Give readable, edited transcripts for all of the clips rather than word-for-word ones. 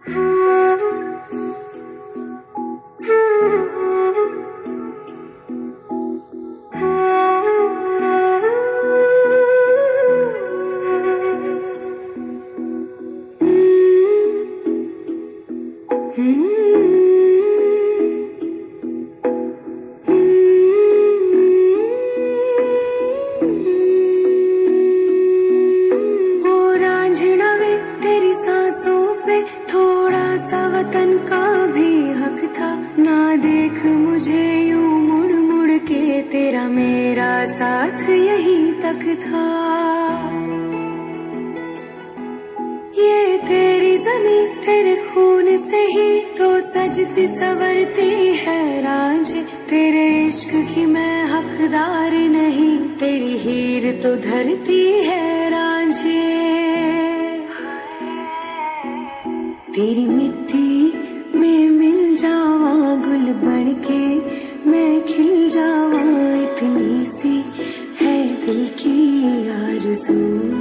वतन का भी हक था ना, देख मुझे यूं मुड़ मुड़ के, तेरा मेरा साथ यही तक था। ये तेरी ज़मीं तेरे खून से ही तो सजती संवरती है रांझ, तेरे इश्क की मैं हकदार नहीं, तेरी हीर तो धरती है रांझे। तेरी मिट्टी में मिल जावा गुल बनके, मैं खिल जावा, इतनी सी है दिल की आरज़ू।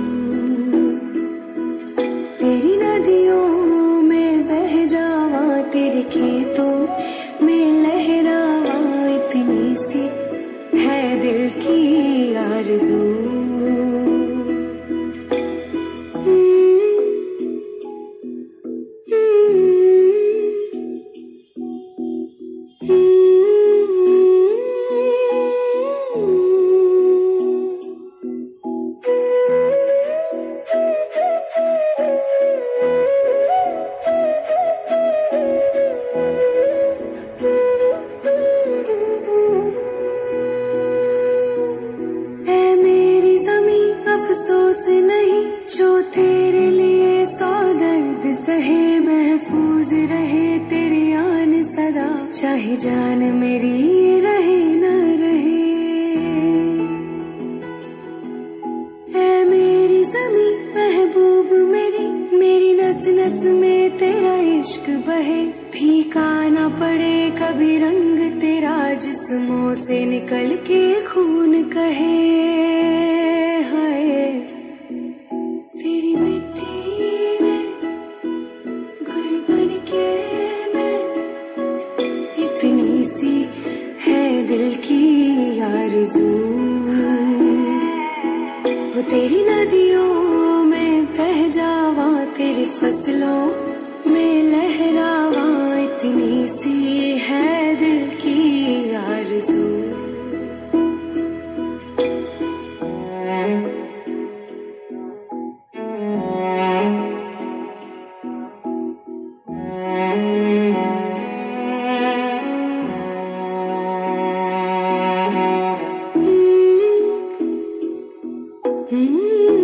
तेरी नदियों में बह जावा, तेरे खेतों में लहरावा, इतनी सी है दिल की आरज़ू। अफसोस नहीं जो तेरे लिए सौ दर्द सहे, महफूज रहे तेरी आन सदा, चाहे जान मेरी रहे न रहे। ऐ मेरी ज़मीं महबूब मेरी, मेरी नस नस में तेरा इश्क बहे, फीका ना पड़े कभी रंग तेरा, जिस्मों से निकल के खून कहे। तेरी मिट्टी में गुल बनके मैं, इतनी सी है दिल की आरज़ू। वो तेरी नदियों में बह जावा, तेरी फसलों में लहरावा, इतनी सी है दिल की आरज़ू। Mm-hmm.